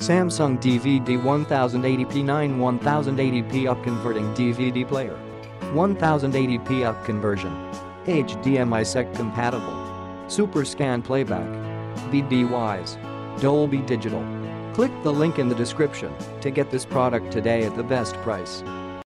Samsung DVD-1080P9 1080p upconverting DVD player. 1080p upconversion. HDMI-CEC compatible. Super scan playback. BD-wise. Dolby Digital. Click the link in the description to get this product today at the best price.